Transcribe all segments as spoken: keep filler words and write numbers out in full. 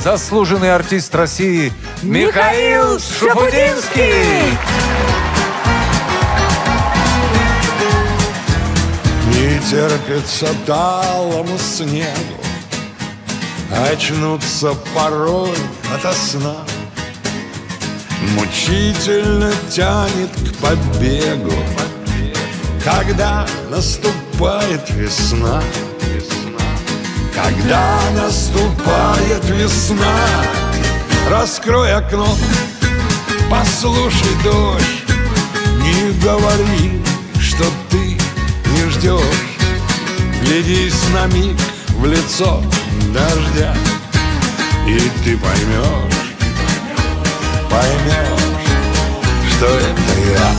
заслуженный артист России Михаил Шуфутинский. Не терпится талому снегу очнуться порой ото сна. Мучительно тянет к побегу, когда наступает весна. Когда наступает весна, раскрой окно, послушай дождь. Не говори, что ты не ждешь. Глядись на миг в лицо дождя, и ты поймешь, поймешь, что это я.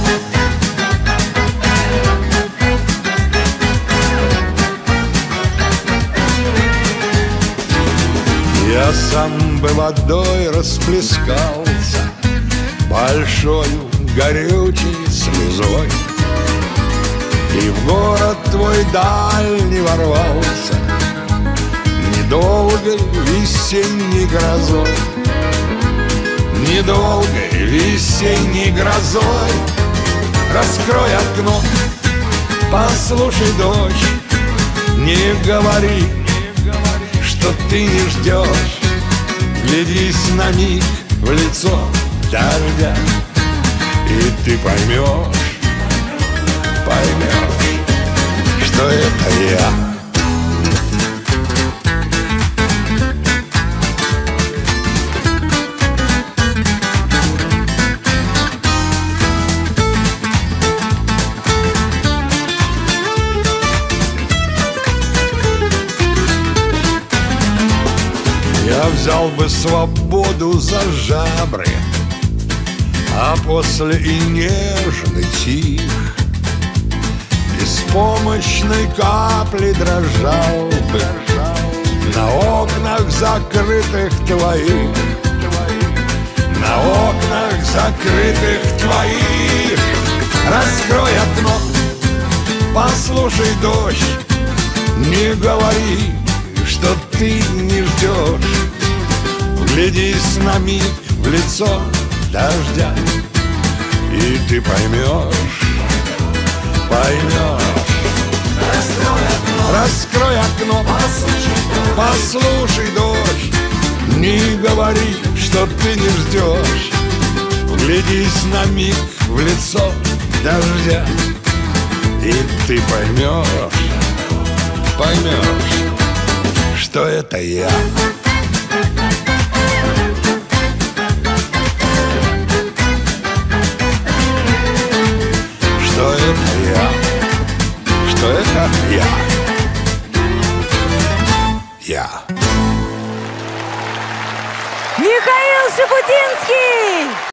Я сам бы водой расплескался, большою горючей слезой, и в город твой дальний ворвался недолгой весенней грозой. Недолгой весенней грозой. Раскрой окно, послушай дождь. Не говори, что ты не ждешь. Глядись на миг в лицо дождя, и ты поймешь, поймешь, что это я. Я взял бы свободу за жабры, а после и нежный тих беспомощной капли дрожал бы на окнах закрытых твоих, на окнах закрытых твоих. Раскрой окно, послушай дождь. Не говори, что ты не ждешь. Глядись на миг в лицо дождя, и ты поймешь, поймешь. Раскрой окно, послушай дождь. Не говори, что ты не ждешь. Глядись на миг в лицо дождя, и ты поймешь, поймешь, что это я. Что это я? Что это я? Я. Михаил Шуфутинский!